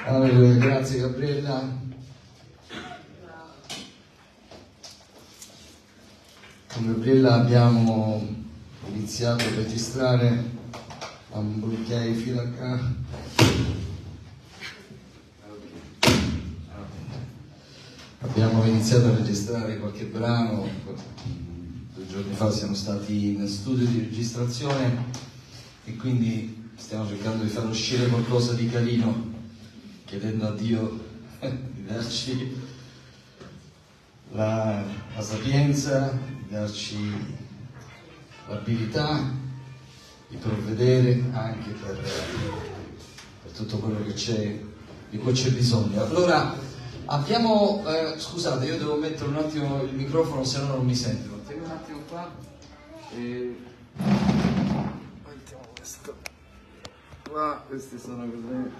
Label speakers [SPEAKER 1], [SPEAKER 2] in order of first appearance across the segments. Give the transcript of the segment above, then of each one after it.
[SPEAKER 1] Alleluia, grazie Gabriella. Con Gabriella abbiamo iniziato a registrare un bouquet fino a qua. Abbiamo iniziato a registrare qualche brano, 2 giorni fa siamo stati in studio di registrazione e quindi stiamo cercando di far uscire qualcosa di carino, chiedendo a Dio di darci la sapienza, di darci l'abilità di provvedere anche per tutto quello che c'è, di cui c'è bisogno. Allora abbiamo, scusate, io devo mettere un attimo il microfono, se no non mi sentono. Tengo un attimo qua mettiamo questo qua, queste sono cose.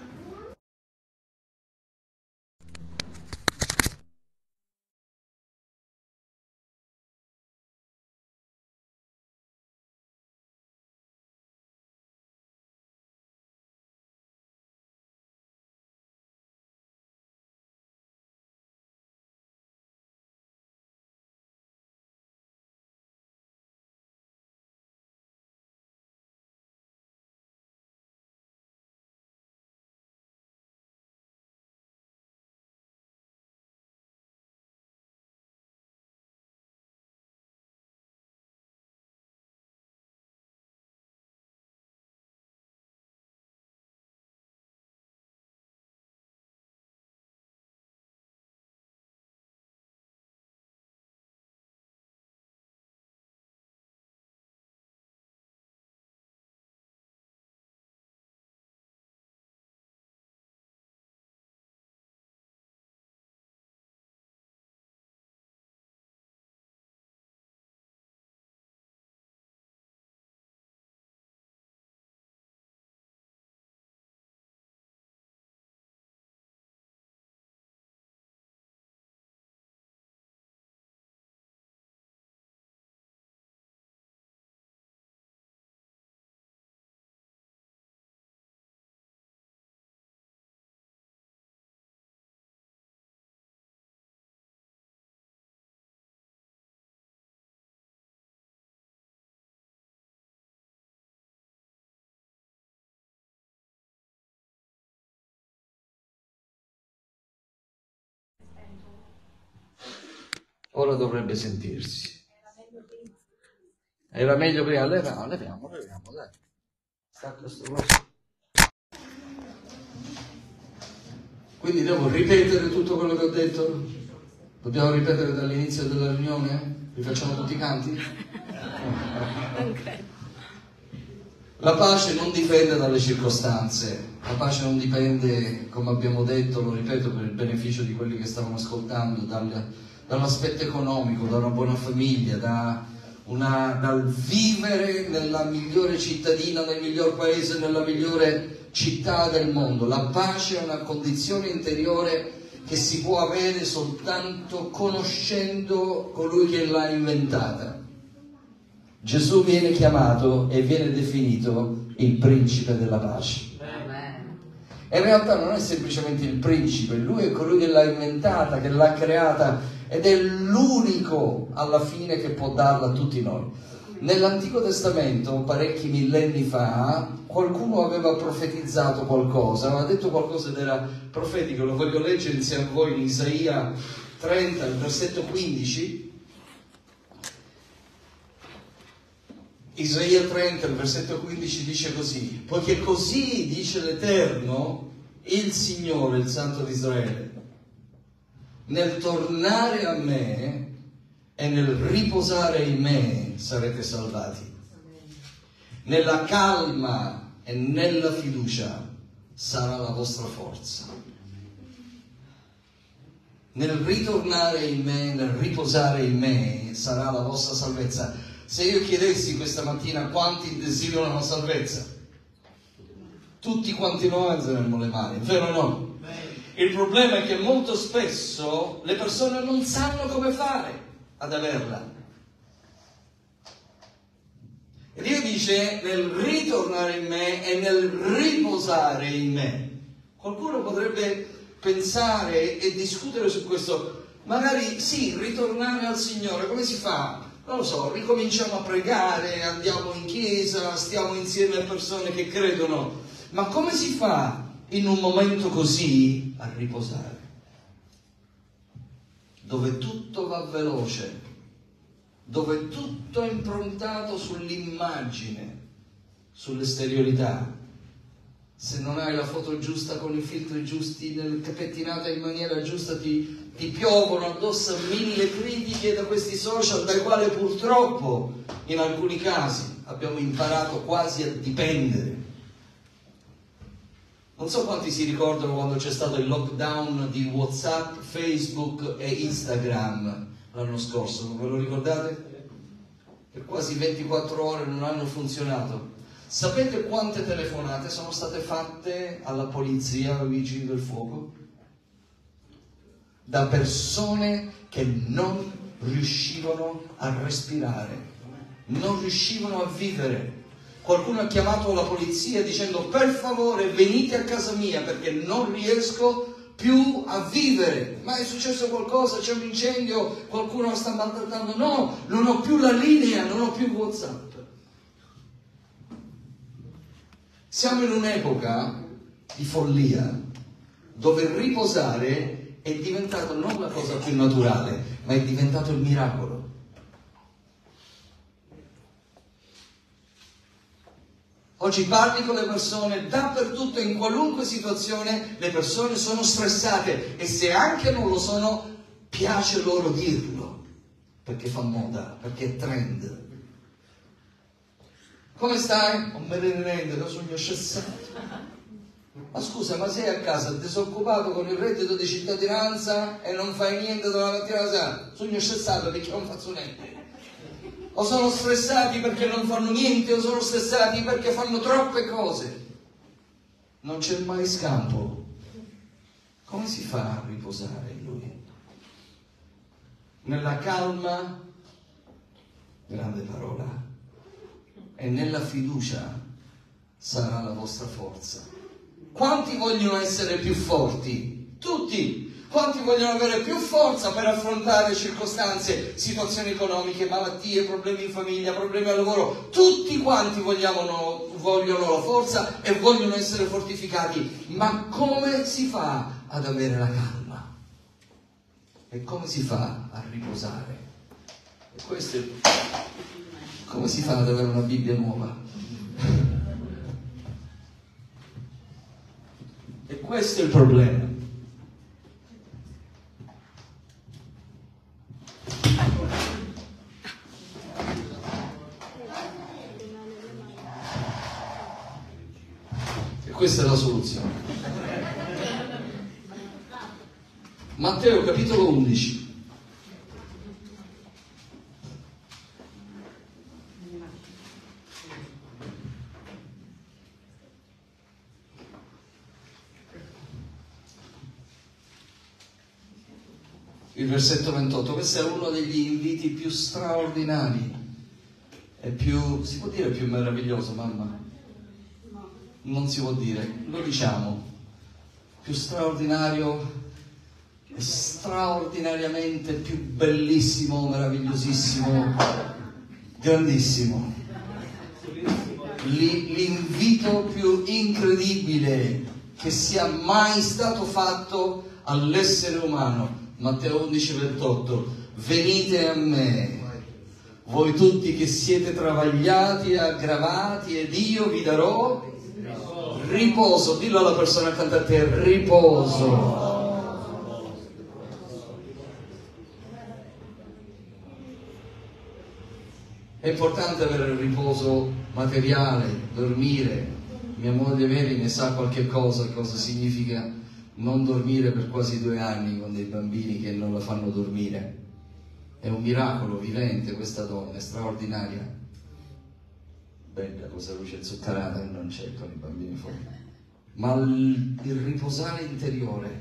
[SPEAKER 1] Ora dovrebbe sentirsi. Era meglio prima. Leviamo, dai. Sta questo coso. Quindi devo ripetere tutto quello che ho detto? Dobbiamo ripetere dall'inizio della riunione? Rifacciamo tutti i canti?
[SPEAKER 2] Non credo.
[SPEAKER 1] La pace non dipende dalle circostanze, la pace non dipende, come abbiamo detto, lo ripeto per il beneficio di quelli che stavano ascoltando, dall'aspetto economico, da una buona famiglia, dal vivere nella migliore cittadina, nel miglior paese, nella migliore città del mondo. La pace è una condizione interiore che si può avere soltanto conoscendo colui che l'ha inventata. Gesù viene chiamato e viene definito il principe della pace. E in realtà non è semplicemente il principe, lui è colui che l'ha inventata, che l'ha creata ed è l'unico alla fine che può darla a tutti noi. Nell'Antico Testamento, parecchi millenni fa, qualcuno aveva profetizzato qualcosa, aveva detto qualcosa ed era profetico. Lo voglio leggere insieme a voi in Isaia 30, il versetto 15. Isaia 30, il versetto 15 dice così: poiché così dice l'Eterno, il Signore, il Santo di Israele, nel tornare a me e nel riposare in me sarete salvati. Nella calma e nella fiducia sarà la vostra forza. Nel ritornare in me, nel riposare in me sarà la vostra salvezza. Se io chiedessi questa mattina quanti desiderano la salvezza, tutti quanti noi alzeremmo le mani, vero o no? Il problema è che molto spesso le persone non sanno come fare ad averla. E Dio dice nel ritornare in me e nel riposare in me. Qualcuno potrebbe pensare e discutere su questo. Magari sì, ritornare al Signore, come si fa? Non lo so, ricominciamo a pregare, andiamo in chiesa, stiamo insieme a persone che credono, ma come si fa in un momento così a riposare? Dove tutto va veloce, dove tutto è improntato sull'immagine, sull'esteriorità. Se non hai la foto giusta con i filtri giusti, pettinata in maniera giusta, ti piovono addosso 1000 critiche da questi social, dai quali purtroppo in alcuni casi abbiamo imparato quasi a dipendere. Non so quanti si ricordano quando c'è stato il lockdown di WhatsApp, Facebook e Instagram l'anno scorso, non ve lo ricordate? Per quasi 24 ore non hanno funzionato. Sapete quante telefonate sono state fatte alla polizia, ai vigili del fuoco? Da persone che non riuscivano a respirare, non riuscivano a vivere. Qualcuno ha chiamato la polizia dicendo: per favore venite a casa mia perché non riesco più a vivere. Ma è successo qualcosa? C'è un incendio? Qualcuno sta maltrattando? No, non ho più la linea, non ho più WhatsApp. Siamo in un'epoca di follia dove riposare è diventato non la cosa più naturale, ma è diventato il miracolo. Oggi parli con le persone, dappertutto, in qualunque situazione, le persone sono stressate e se anche non lo sono, piace loro dirlo, perché fa moda, perché è trend. Come stai? Non me ne rendo, sogno scessato. Ma scusa, ma sei a casa disoccupato con il reddito di cittadinanza e non fai niente dalla mattina alla sera? Sogno scessato perché non faccio niente. O sono stressati perché non fanno niente, o sono stressati perché fanno troppe cose. Non c'è mai scampo. Come si fa a riposare in Lui? Nella calma, grande parola, e nella fiducia sarà la vostra forza. Quanti vogliono essere più forti? Tutti! Quanti vogliono avere più forza per affrontare circostanze, situazioni economiche, malattie, problemi in famiglia, problemi al lavoro? Tutti quanti vogliono la forza e vogliono essere fortificati. Ma come si fa ad avere la calma? E come si fa a riposare? E questo è... Come si fa ad avere una Bibbia nuova? E questo è il problema. E questa è la soluzione. Matteo capitolo 11. Il versetto 28, questo è uno degli inviti più straordinari e più, si può dire più meraviglioso, mamma? Non si può dire, lo diciamo, più straordinario e straordinariamente più bellissimo, meravigliosissimo, grandissimo. L'invito più incredibile che sia mai stato fatto all'essere umano. Matteo 11, 28, venite a me, voi tutti che siete travagliati e aggravati, ed io vi darò riposo. Dillo alla persona accanto a te, riposo. È importante avere il riposo materiale, dormire. Mia moglie Mary ne sa qualche cosa significa non dormire per quasi 2 anni con dei bambini che non la fanno dormire. È un miracolo vivente questa donna, è straordinaria. Bella cosa luce zuccherata che non c'è con i bambini fuori. Ma il riposare interiore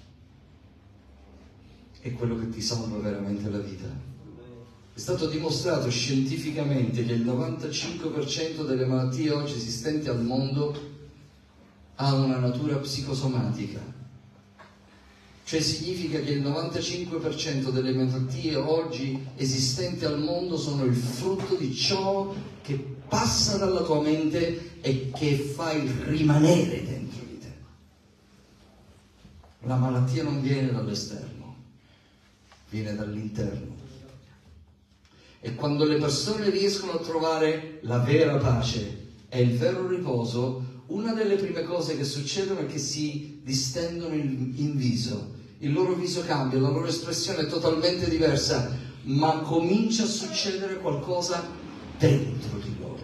[SPEAKER 1] è quello che ti salva veramente la vita. È stato dimostrato scientificamente che il 95% delle malattie oggi esistenti al mondo ha una natura psicosomatica. Cioè significa che il 95% delle malattie oggi esistenti al mondo sono il frutto di ciò che passa dalla tua mente e che fai rimanere dentro di te. La malattia non viene dall'esterno, viene dall'interno. E quando le persone riescono a trovare la vera pace e il vero riposo, una delle prime cose che succedono è che si distendono in viso. Il loro viso cambia, la loro espressione è totalmente diversa, ma comincia a succedere qualcosa dentro di loro.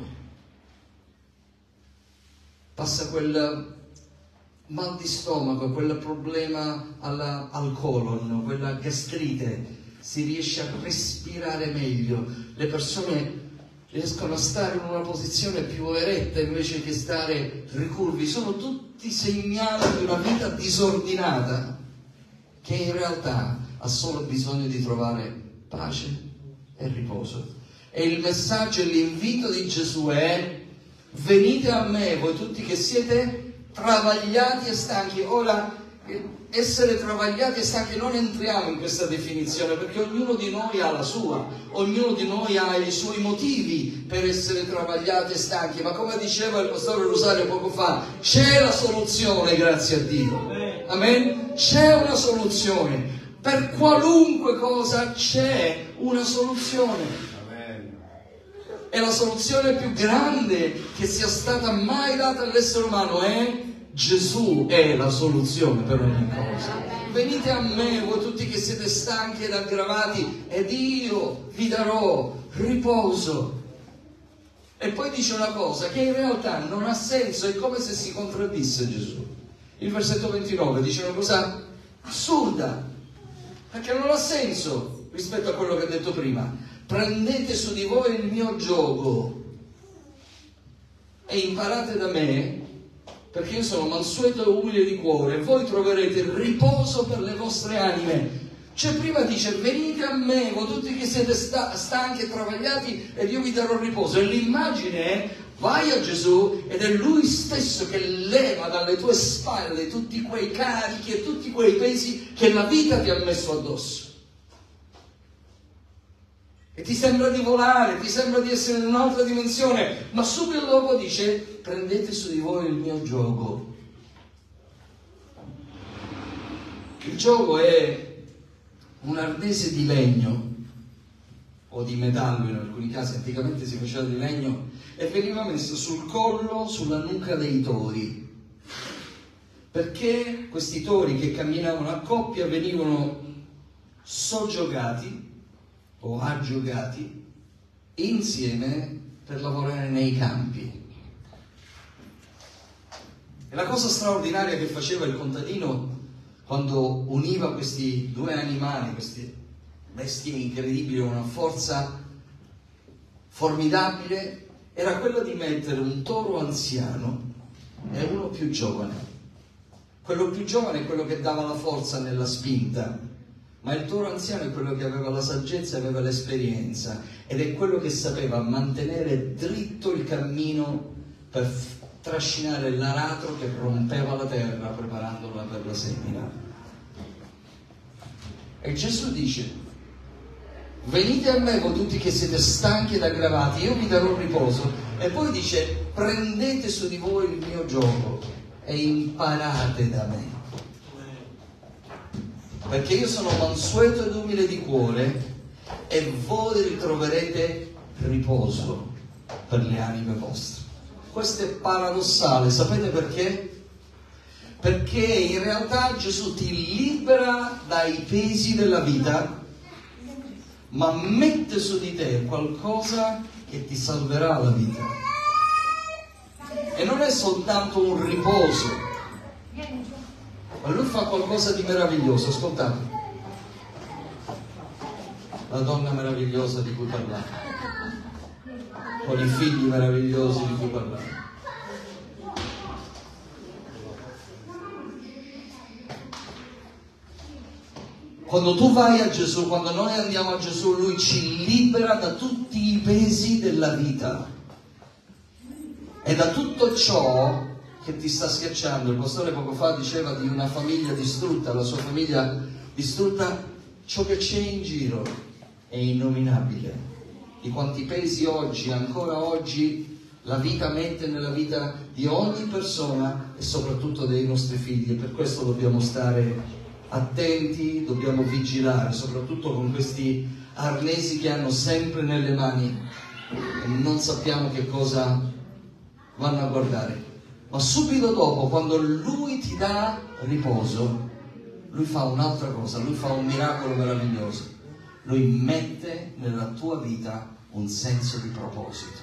[SPEAKER 1] Passa quel mal di stomaco, quel problema al colon, quella gastrite, si riesce a respirare meglio, le persone riescono a stare in una posizione più eretta invece che stare ricurvi. Sono tutti segnali di una vita disordinata che in realtà ha solo bisogno di trovare pace e riposo. E il messaggio e l'invito di Gesù è: venite a me voi tutti che siete travagliati e stanchi. Ora, essere travagliati e stanchi, non entriamo in questa definizione perché ognuno di noi ha la sua, ognuno di noi ha i suoi motivi per essere travagliati e stanchi, ma come diceva il pastore Rosario poco fa, c'è la soluzione, grazie a Dio. Amen? C'è una soluzione. Per qualunque cosa c'è una soluzione. E la soluzione più grande che sia stata mai data all'essere umano è Gesù. È la soluzione per ogni cosa. Venite a me voi tutti che siete stanchi ed aggravati ed io vi darò riposo. E poi dice una cosa che in realtà non ha senso, è come se si contraddisse Gesù. Il versetto 29 dice una cosa assurda, perché non ha senso rispetto a quello che ha detto prima. Prendete su di voi il mio giogo e imparate da me, perché io sono mansueto e umile di cuore, e voi troverete riposo per le vostre anime. Cioè prima dice: venite a me voi tutti che siete stanchi e travagliati ed io vi darò riposo. E l'immagine è: vai a Gesù ed è Lui stesso che leva dalle tue spalle tutti quei carichi e tutti quei pesi che la vita ti ha messo addosso. E ti sembra di volare, ti sembra di essere in un'altra dimensione, ma subito dopo dice: prendete su di voi il mio giogo. Il giogo è un arnese di legno o di metallo, in alcuni casi anticamente si faceva di legno, e veniva messo sul collo, sulla nuca dei tori, perché questi tori che camminavano a coppia venivano soggiogati o aggiogati insieme per lavorare nei campi. E la cosa straordinaria che faceva il contadino quando univa questi due animali, queste bestie incredibili, una forza formidabile, era quella di mettere un toro anziano e uno più giovane. Quello più giovane è quello che dava la forza nella spinta, ma il toro anziano è quello che aveva la saggezza, aveva l'esperienza, ed è quello che sapeva mantenere dritto il cammino per trascinare l'aratro che rompeva la terra preparandola per la semina. E Gesù dice: venite a me voi tutti che siete stanchi ed aggravati, io vi darò riposo. E poi dice: prendete su di voi il mio giogo e imparate da me, perché io sono mansueto ed umile di cuore e voi ritroverete riposo per le anime vostre. Questo è paradossale, sapete perché? Perché in realtà Gesù ti libera dai pesi della vita, ma mette su di te qualcosa che ti salverà la vita. E non è soltanto un riposo, ma Lui fa qualcosa di meraviglioso. Ascoltate, la donna meravigliosa di cui parlare, con i figli meravigliosi di cui parlare. Quando tu vai a Gesù, quando noi andiamo a Gesù, Lui ci libera da tutti i pesi della vita e da tutto ciò che ti sta schiacciando. Il pastore poco fa diceva di una famiglia distrutta, la sua famiglia distrutta. Ciò che c'è in giro è innominabile. Di quanti pesi oggi, ancora oggi, la vita mette nella vita di ogni persona e soprattutto dei nostri figli. E per questo dobbiamo stare attenti, dobbiamo vigilare, soprattutto con questi arnesi che hanno sempre nelle mani e non sappiamo che cosa vanno a guardare. Ma subito dopo, quando Lui ti dà riposo, Lui fa un'altra cosa, Lui fa un miracolo meraviglioso. Lui mette nella tua vita un senso di proposito.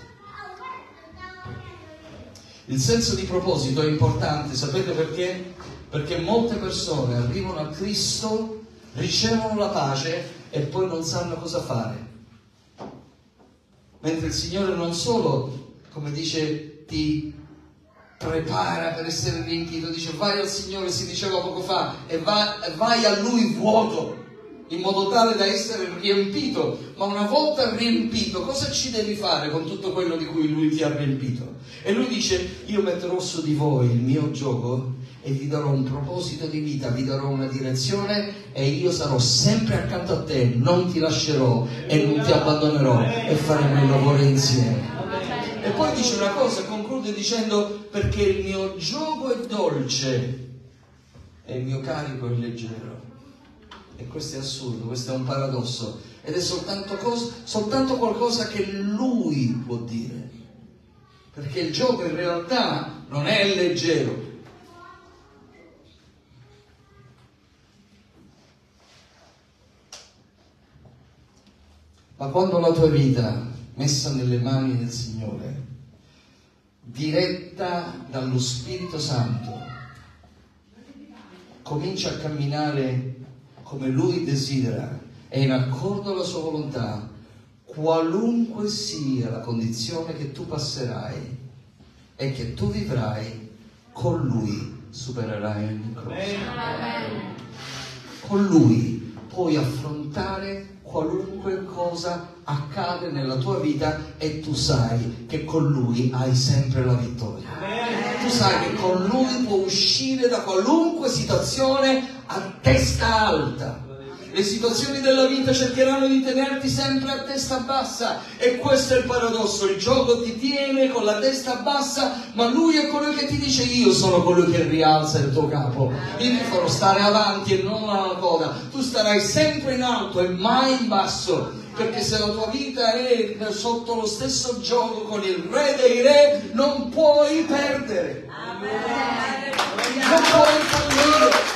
[SPEAKER 1] Il senso di proposito è importante, sapete perché? Perché molte persone arrivano a Cristo, ricevono la pace e poi non sanno cosa fare. Mentre il Signore non solo, come dice, ti prepara per essere riempito, dice vai al Signore, si diceva poco fa, e vai a Lui vuoto, in modo tale da essere riempito. Ma una volta riempito, cosa ci devi fare con tutto quello di cui Lui ti ha riempito? E Lui dice, io metterò su di voi il mio gioco e vi darò un proposito di vita, vi darò una direzione e io sarò sempre accanto a te, non ti lascerò e non ti abbandonerò e faremo il lavoro insieme. E poi dice una cosa, conclude dicendo, perché il mio giogo è dolce e il mio carico è leggero. E questo è assurdo, questo è un paradosso ed è soltanto qualcosa che Lui può dire, perché il gioco in realtà non è leggero. Ma quando la tua vita messa nelle mani del Signore, diretta dallo Spirito Santo, comincia a camminare come Lui desidera e in accordo alla sua volontà, qualunque sia la condizione che tu passerai e che tu vivrai, con Lui supererai ogni cosa. Con Lui puoi affrontare qualunque cosa accade nella tua vita e tu sai che con Lui hai sempre la vittoria. Tu sai che con Lui puoi uscire da qualunque situazione a testa alta. Le situazioni della vita cercheranno di tenerti sempre a testa bassa e questo è il paradosso. Il gioco ti tiene con la testa bassa, ma Lui è colui che ti dice io sono colui che rialza il tuo capo, io ti farò stare avanti e non alla coda, tu starai sempre in alto e mai in basso, perché se la tua vita è sotto lo stesso gioco con il Re dei Re non puoi perdere, non puoi fallire.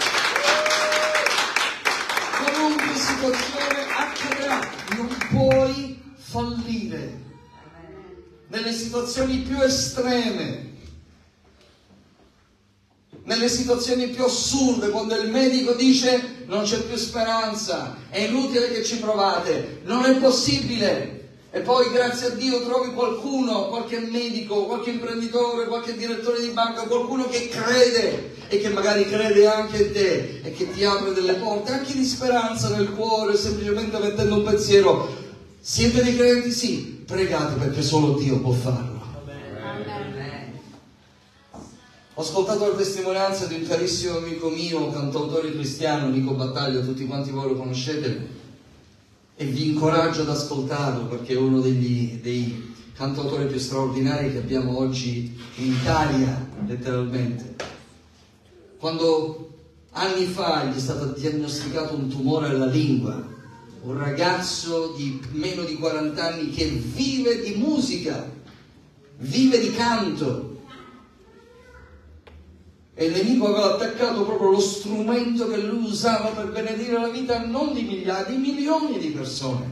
[SPEAKER 1] Qualunque situazione accadrà, non puoi fallire. Nelle situazioni più estreme, nelle situazioni più assurde, quando il medico dice non c'è più speranza, è inutile che ci provate, non è possibile. E poi grazie a Dio trovi qualcuno, qualche medico, qualche imprenditore, qualche direttore di banca, qualcuno che crede e che magari crede anche in te e che ti apre delle porte anche di speranza nel cuore, semplicemente mettendo un pensiero. Siete dei credenti? Sì, pregate perché solo Dio può farlo. Ho ascoltato la testimonianza di un carissimo amico mio, cantautore cristiano, Nico Battaglia, tutti quanti voi lo conoscete, e vi incoraggio ad ascoltarlo perché è uno dei cantautori più straordinari che abbiamo oggi in Italia, letteralmente. Quando anni fa gli è stato diagnosticato un tumore alla lingua, un ragazzo di meno di 40 anni che vive di musica, vive di canto, e il nemico aveva attaccato proprio lo strumento che lui usava per benedire la vita non di migliaia, di milioni di persone.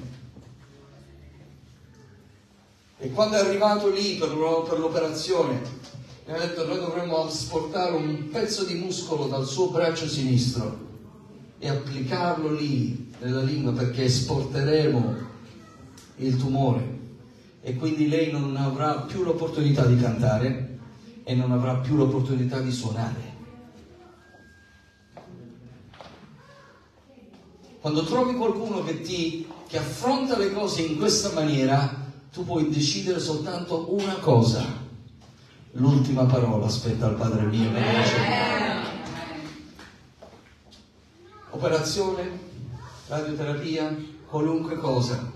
[SPEAKER 1] E quando è arrivato lì per l'operazione, mi ha detto noi dovremmo asportare un pezzo di muscolo dal suo braccio sinistro e applicarlo lì nella lingua perché esporteremo il tumore e quindi lei non avrà più l'opportunità di cantare e non avrà più l'opportunità di suonare. Quando trovi qualcuno che affronta le cose in questa maniera, tu puoi decidere soltanto una cosa: l'ultima parola spetta al Padre mio. Operazione, radioterapia, qualunque cosa.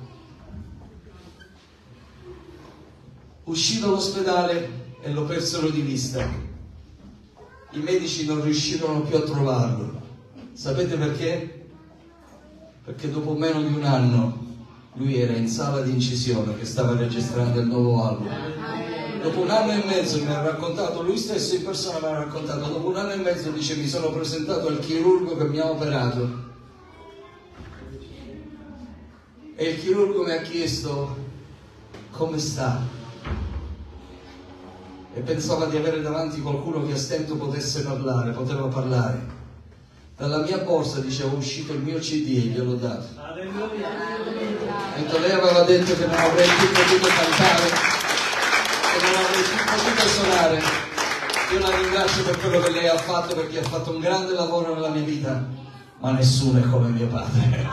[SPEAKER 1] Uscì dall'ospedale e lo persero di vista. I medici non riuscirono più a trovarlo. Sapete perché? Perché dopo meno di un anno lui era in sala di incisione che stava registrando il nuovo album. Dopo un anno e mezzo mi ha raccontato, lui stesso in persona mi ha raccontato, dopo un anno e mezzo dice mi sono presentato al chirurgo che mi ha operato e il chirurgo mi ha chiesto come sta e pensava di avere davanti qualcuno che a stento poteva parlare. Dalla mia borsa diceva uscito il mio CD e gliel'ho dato. Alleluia. Lei aveva detto che non avrei più potuto cantare, che non avrei più potuto suonare. Io la ringrazio per quello che lei ha fatto, perché ha fatto un grande lavoro nella mia vita, ma nessuno è come mio padre.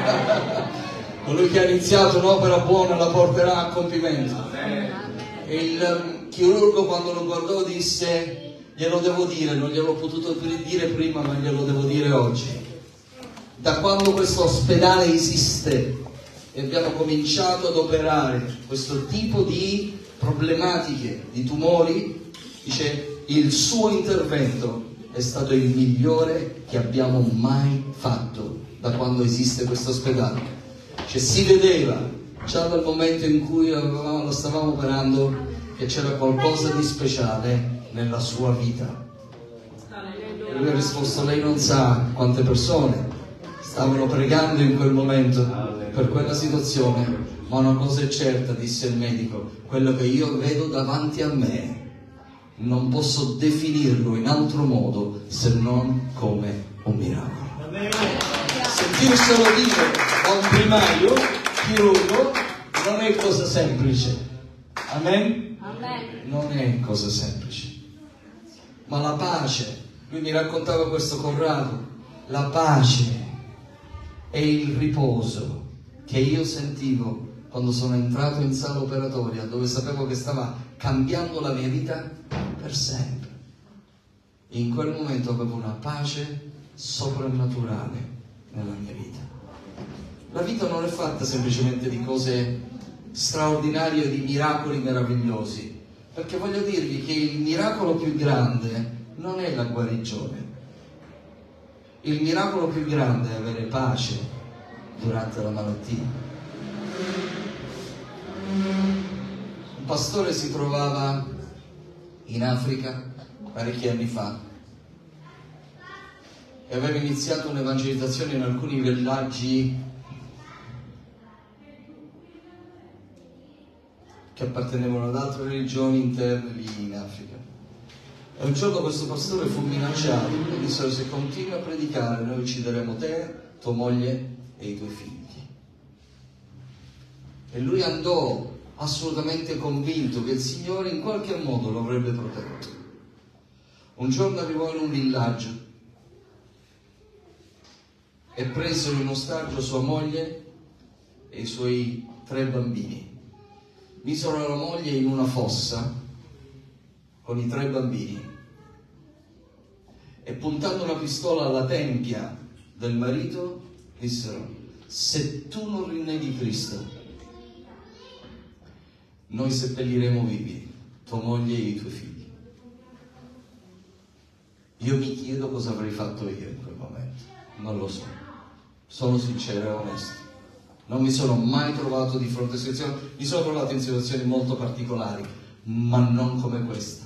[SPEAKER 1] Colui che ha iniziato un'opera buona la porterà a compimento. E il chirurgo quando lo guardò disse: glielo devo dire, non gliel'ho potuto dire prima, ma glielo devo dire oggi. Da quando questo ospedale esiste e abbiamo cominciato ad operare questo tipo di problematiche, di tumori, dice, il suo intervento è stato il migliore che abbiamo mai fatto da quando esiste questo ospedale. Cioè si vedeva già dal momento in cui lo stavamo operando che c'era qualcosa di speciale nella sua vita. E lui ha risposto: lei non sa quante persone stavano pregando in quel momento per quella situazione, ma una cosa è certa, disse il medico, quello che io vedo davanti a me non posso definirlo in altro modo se non come un miracolo. Sentirselo dire da un primario chirurgo non è cosa semplice. Amen? Non è cosa semplice. Ma la pace, lui mi raccontava questo Corrado, la pace e il riposo che io sentivo quando sono entrato in sala operatoria, dove sapevo che stava cambiando la mia vita per sempre. In quel momento avevo una pace soprannaturale nella mia vita. La vita non è fatta semplicemente di cose straordinarie, di miracoli meravigliosi, perché voglio dirvi che il miracolo più grande non è la guarigione. Il miracolo più grande è avere pace durante la malattia. Un pastore si trovava in Africa parecchi anni fa e aveva iniziato un'evangelizzazione in alcuni villaggi che appartenevano ad altre religioni interne lì in Africa. E un giorno questo pastore fu minacciato e disse: se continui a predicare noi uccideremo te, tua moglie e i tuoi figli. E lui andò assolutamente convinto che il Signore in qualche modo lo avrebbe protetto. Un giorno arrivò in un villaggio e presero in ostaggio sua moglie e i suoi 3 bambini. Misero la moglie in una fossa con i 3 bambini e puntando una pistola alla tempia del marito dissero: se tu non rinneghi Cristo noi seppelliremo vivi tua moglie e i tuoi figli. Io mi chiedo cosa avrei fatto io in quel momento, non lo so, sono sincero e onesto. Non mi sono mai trovato di fronte a situazioni, mi sono trovato in situazioni molto particolari, ma non come questa.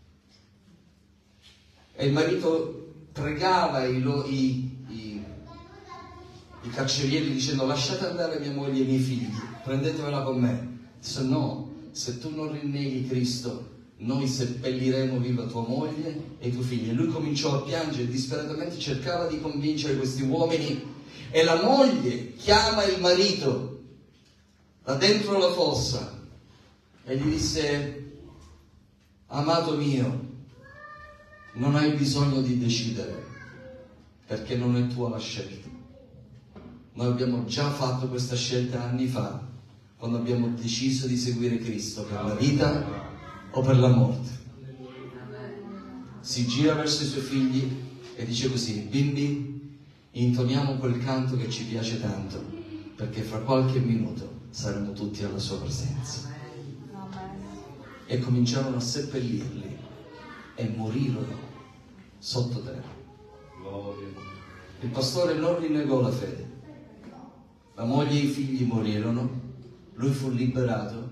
[SPEAKER 1] E il marito pregava i carcerieri dicendo: lasciate andare mia moglie e i miei figli, prendetevela con me. Disse: no, se tu non rinneghi Cristo noi seppelliremo viva tua moglie e i tuoi figli. E lui cominciò a piangere, disperatamente cercava di convincere questi uomini. E la moglie chiama il marito da dentro la fossa e gli disse: amato mio, non hai bisogno di decidere, perché non è tua la scelta. Noi abbiamo già fatto questa scelta anni fa, quando abbiamo deciso di seguire Cristo per la vita o per la morte. si gira verso i suoi figli e dice così: bimbi, intoniamo quel canto che ci piace tanto, perché fra qualche minuto saremo tutti alla sua presenza. E cominciarono a seppellirli e morirono sottoterra. Il pastore non rinnegò la fede. La moglie e i figli morirono, lui fu liberato,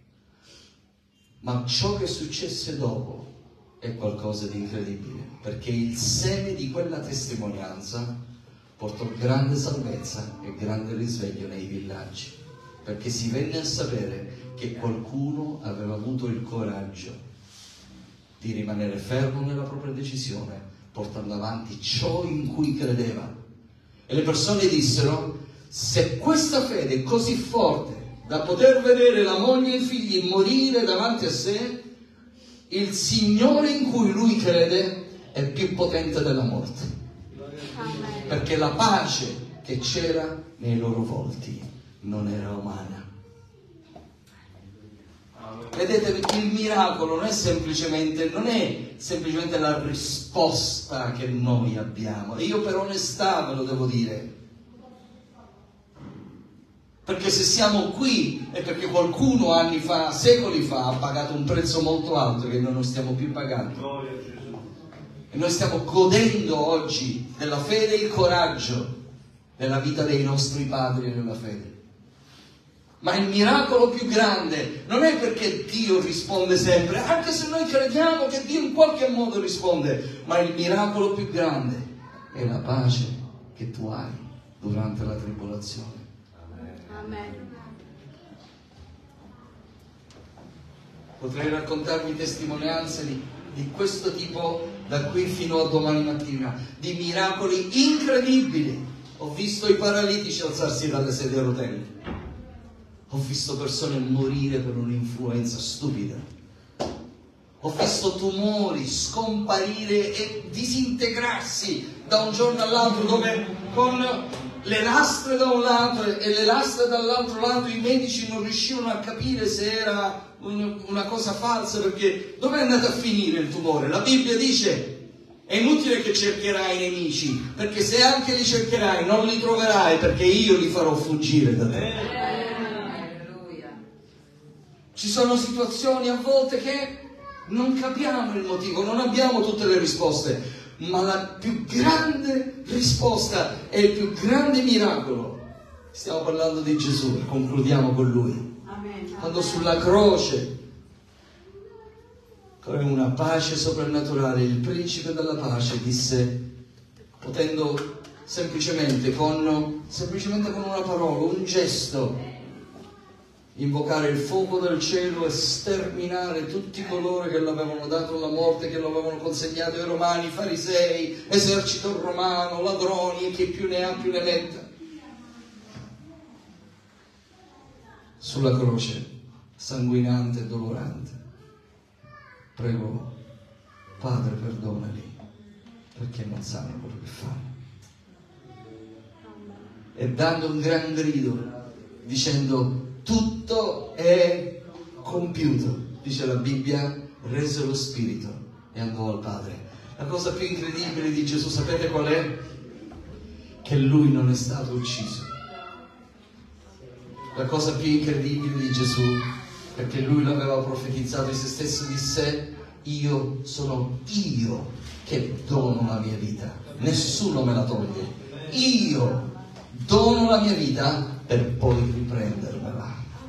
[SPEAKER 1] ma ciò che successe dopo è qualcosa di incredibile, perché il seme di quella testimonianza portò grande salvezza e grande risveglio nei villaggi, perché si venne a sapere che qualcuno aveva avuto il coraggio di rimanere fermo nella propria decisione, portando avanti ciò in cui credeva. E le persone dissero: se questa fede è così forte da poter vedere la moglie e i figli morire davanti a sé, il Signore in cui lui crede è più potente della morte. Perché la pace che c'era nei loro volti non era umana. Vedete, il miracolo non è semplicemente la risposta che noi abbiamo. E io per onestà ve lo devo dire. Perché se siamo qui è perché qualcuno anni fa, secoli fa, ha pagato un prezzo molto alto che noi non stiamo più pagando. E noi stiamo godendo oggi della fede e il coraggio della vita dei nostri padri nella fede. Ma il miracolo più grande non è perché Dio risponde sempre, anche se noi crediamo che Dio in qualche modo risponde, ma il miracolo più grande è la pace che tu hai durante la tribolazione.
[SPEAKER 2] Amen.
[SPEAKER 1] Potrei raccontarvi testimonianze di questo tipo da qui fino a domani mattina, di miracoli incredibili. Ho visto i paralitici alzarsi dalle sedie a rotelle. Ho visto persone morire per un'influenza stupida. Ho visto tumori scomparire e disintegrarsi da un giorno all'altro, dove con le lastre da un lato e le lastre dall'altro lato i medici non riuscivano a capire se era una cosa falsa, perché dove è andato a finire il tumore? La Bibbia dice: è inutile che cercherai i nemici, perché se anche li cercherai non li troverai, perché io li farò fuggire da te. Ci sono situazioni a volte che non capiamo il motivo, non abbiamo tutte le risposte, ma la più grande risposta e il più grande miracolo, stiamo parlando di Gesù, concludiamo con lui. Quando sulla croce, con una pace soprannaturale, il principe della pace disse, potendo semplicemente con una parola, un gesto, invocare il fuoco del cielo e sterminare tutti coloro che l'avevano dato alla morte, che lo avevano consegnato ai romani, farisei, esercito romano, ladroni, e chi più ne ha più ne metta. Sulla croce, sanguinante e dolorante, prego, Padre, perdonali, perché non sanno quello che fanno. E dando un gran grido, dicendo: tutto è compiuto, dice la Bibbia, rese lo spirito e andò al Padre. La cosa più incredibile di Gesù, sapete qual è? Che lui non è stato ucciso. La cosa più incredibile di Gesù è che lui l'aveva profetizzato di se stesso, disse: io sono io che dono la mia vita, nessuno me la toglie, io dono la mia vita per poi riprendermela.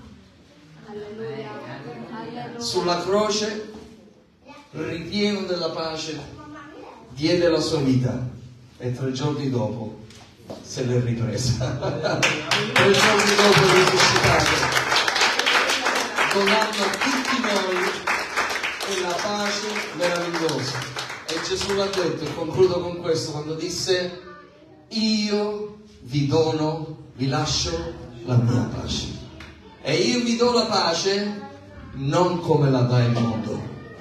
[SPEAKER 1] Sulla croce, ripieno della pace, diede la sua vita e 3 giorni dopo se l'è ripresa. 3 giorni dopo è risuscitato, donando a tutti noi quella pace meravigliosa. E Gesù l'ha detto, e concludo con questo, quando disse: io vi dono, vi lascio la mia pace, e io vi do la pace non come la dà il mondo.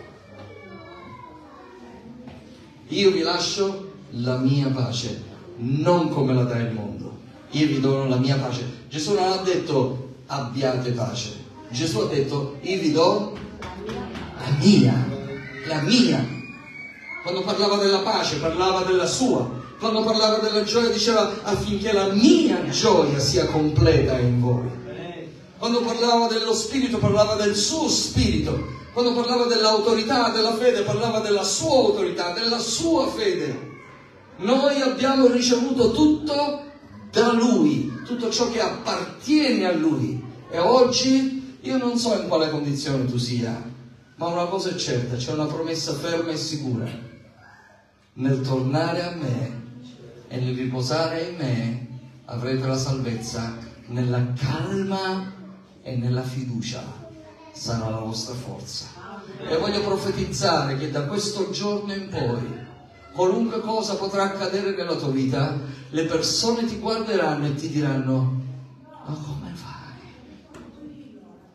[SPEAKER 1] Io vi lascio la mia pace, non come la dà il mondo. Io vi dono la mia pace. Gesù non ha detto abbiate pace. Gesù ha detto io vi do la mia. Quando parlava della pace, parlava della sua. Quando parlava della gioia, diceva affinché la mia gioia sia completa in voi. Quando parlava dello spirito, parlava del suo spirito. Quando parlava dell'autorità, della fede, parlava della sua autorità, della sua fede. Noi abbiamo ricevuto tutto da Lui, tutto ciò che appartiene a Lui. E oggi io non so in quale condizione tu sia, ma una cosa è certa, c'è una promessa ferma e sicura. Nel tornare a me e nel riposare in me avrete la salvezza, nella calma e nella fiducia sarà la vostra forza. E voglio profetizzare che da questo giorno in poi, qualunque cosa potrà accadere nella tua vita, le persone ti guarderanno e ti diranno: ma come fai?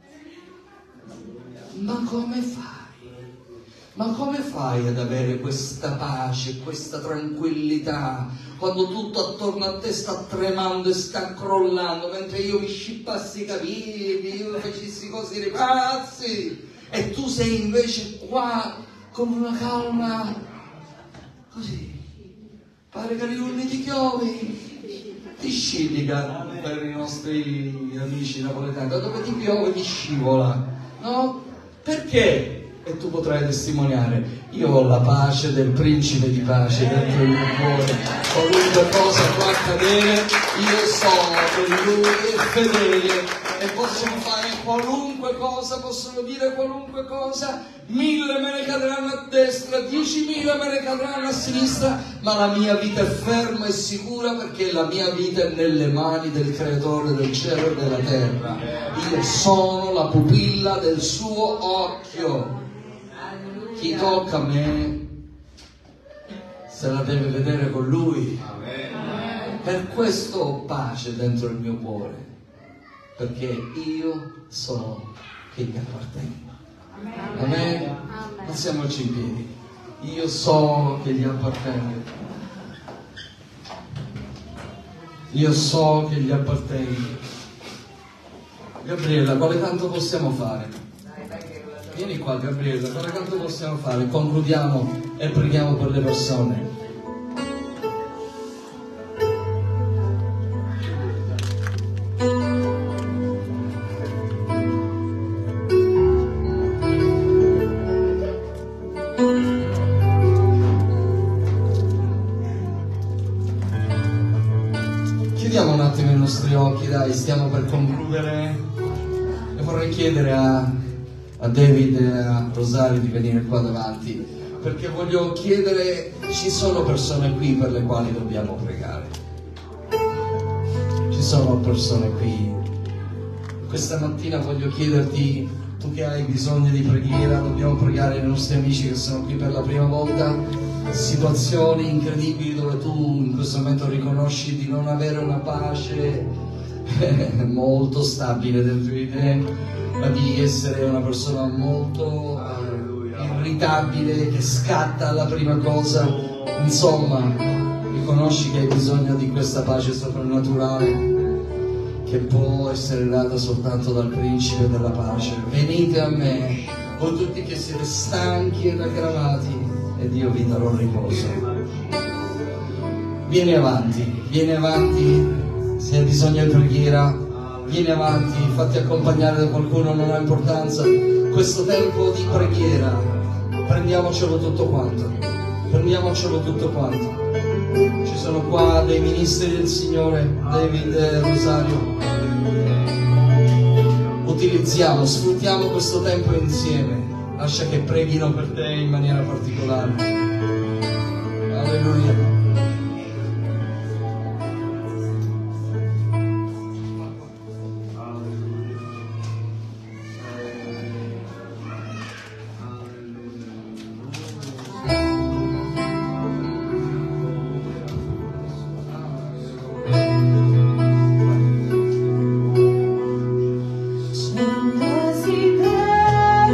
[SPEAKER 1] Ma come fai? Ma come fai ad avere questa pace, questa tranquillità, quando tutto attorno a te sta tremando e sta crollando, mentre io mi scippassi i capelli, io facessi cose di pazzi, e tu sei invece qua con una calma così, pare che riulli di chiove, ti scivola, per i nostri amici napoletani, da dove ti piove ti scivola, no? Perché? E tu potrai testimoniare: io ho la pace del principe di pace dentro il mio cuore, qualunque cosa può accadere, io sono per lui fedele e possono fare qualunque cosa, possono dire qualunque cosa, 1000 me ne cadranno a destra, 10.000 me ne cadranno a sinistra, ma la mia vita è ferma e sicura, perché la mia vita è nelle mani del creatore del cielo e della terra. Io sono la pupilla del suo occhio. Chi tocca a me se la deve vedere con lui. Per questo ho pace dentro il mio cuore, perché io so che gli appartengo. Amen. Alziamoci in piedi. Io so che gli appartengo. Io so che gli appartengo. Gabriella, quale canto possiamo fare? Vieni qua, Gabriella, quale canto possiamo fare? Concludiamo e preghiamo per le persone. Chiudiamo un attimo i nostri occhi, dai, stiamo per concludere. E vorrei chiedere a David e a Rosario di venire qua davanti, perché voglio chiedere: ci sono persone qui per le quali dobbiamo pregare? Ci sono persone qui. Questa mattina voglio chiederti: tu che hai bisogno di preghiera, dobbiamo pregare i nostri amici che sono qui per la prima volta, situazioni incredibili dove tu in questo momento riconosci di non avere una pace molto stabile dentro di te, ma di essere una persona molto irritabile, che scatta alla prima cosa. Insomma, riconosci che hai bisogno di questa pace soprannaturale che può essere data soltanto dal principe della pace. Venite a me, voi tutti che siete stanchi ed aggravati, ed io vi darò riposo. Vieni avanti, se hai bisogno di preghiera, vieni avanti, fatti accompagnare da qualcuno, non ha importanza. Questo tempo di preghiera, prendiamocelo tutto quanto. Ci sono qua dei ministri del Signore, David e Rosario. Sfruttiamo questo tempo insieme. Lascia che preghino per te in maniera particolare. Alleluia.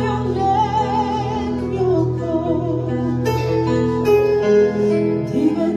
[SPEAKER 3] Diventa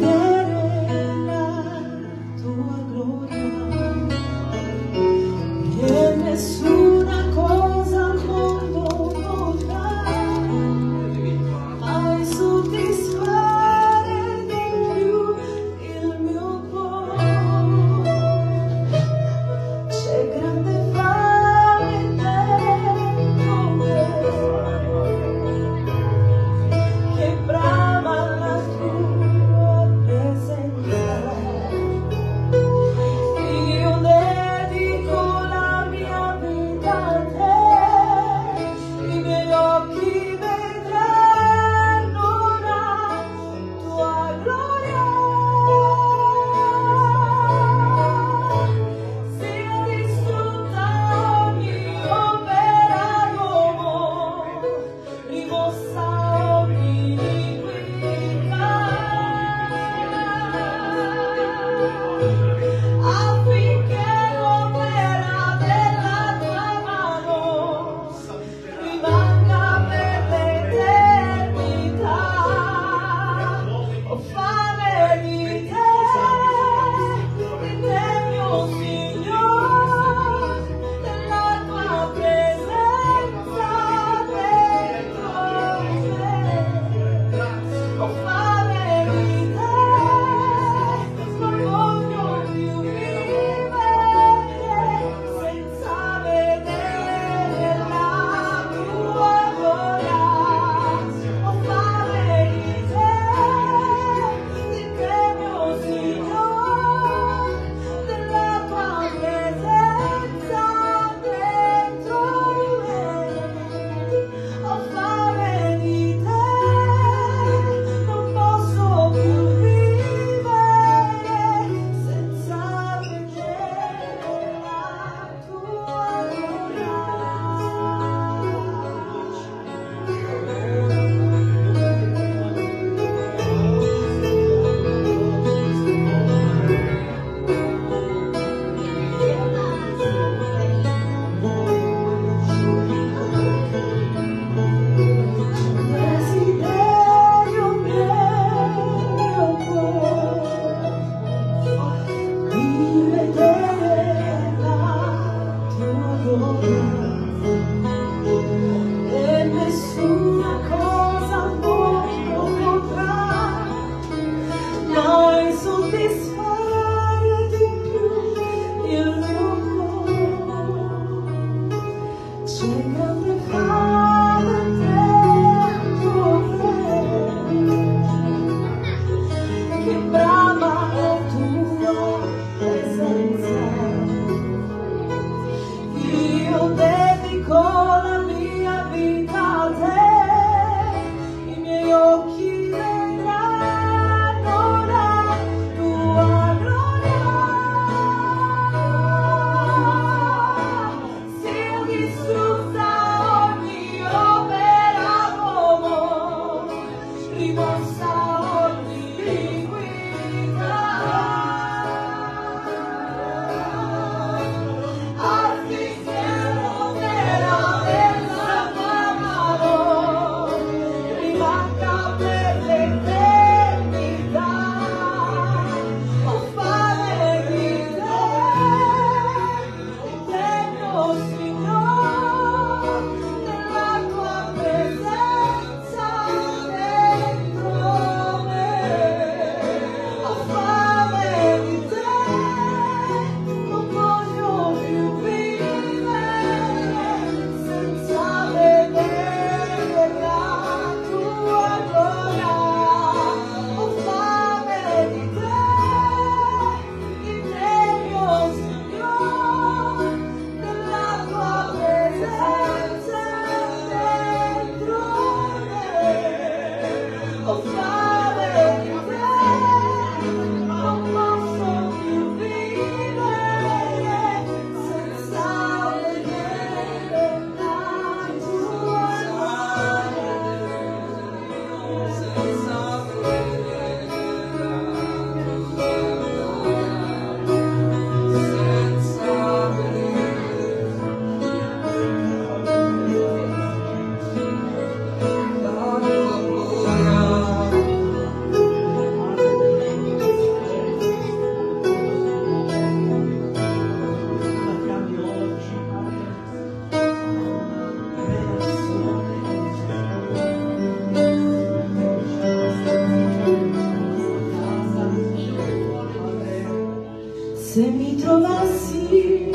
[SPEAKER 3] Se mi trovassi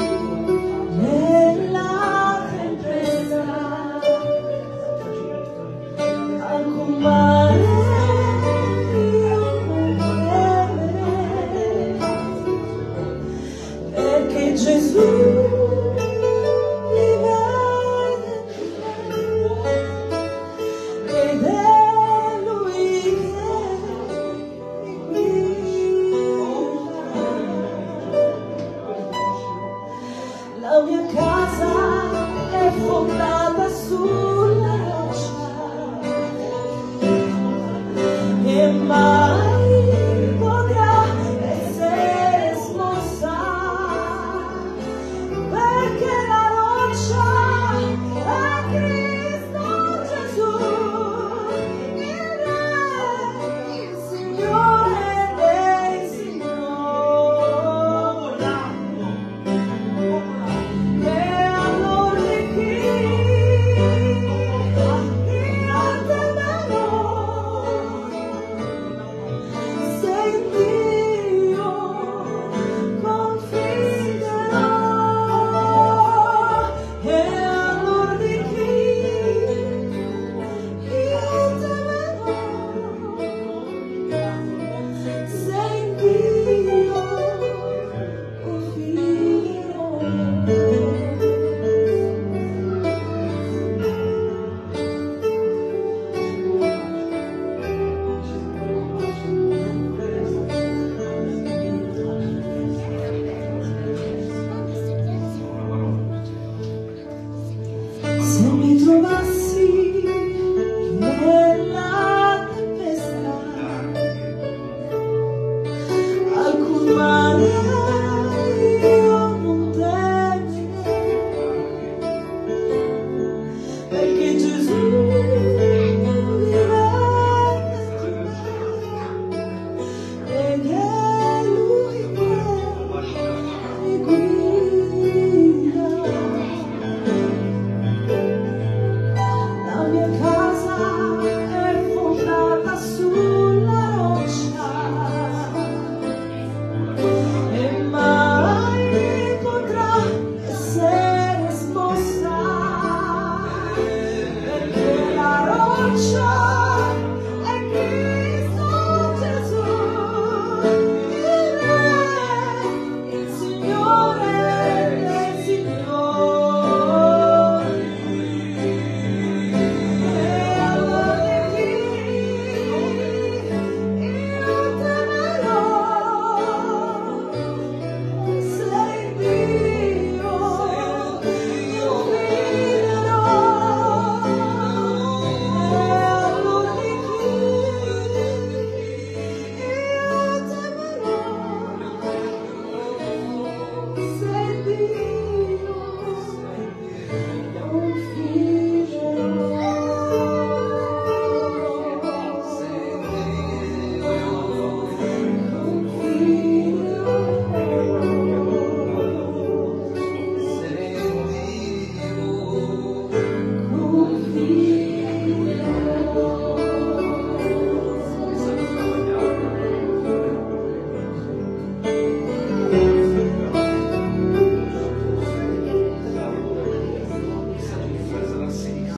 [SPEAKER 3] nella tempesta, alcun male io non temerei, perché Gesù vive ed è Lui che mi guida. La mia casa è fondata sulla roccia e mai potrà essere smossa, perché la roccia è Cristo Gesù, il Re, il Signore dei Signori. E allora di chi io temerò, se in Dio confiderò. E allora di chi io temerò, se in Dio se mi trovassi nella tempesta, alcun male